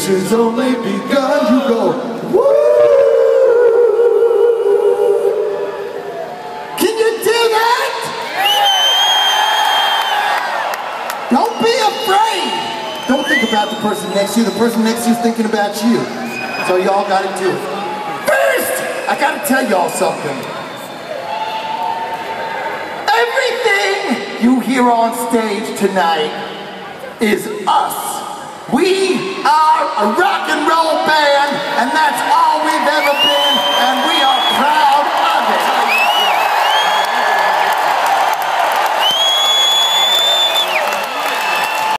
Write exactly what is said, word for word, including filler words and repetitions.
adventure's only begun. You go, woo! Can you do that? Don't be afraid. Don't think about the person next to you. The person next to you is thinking about you. So y'all gotta do it. First, I gotta tell y'all something. Everything you hear on stage tonight is us. We are a rock and roll band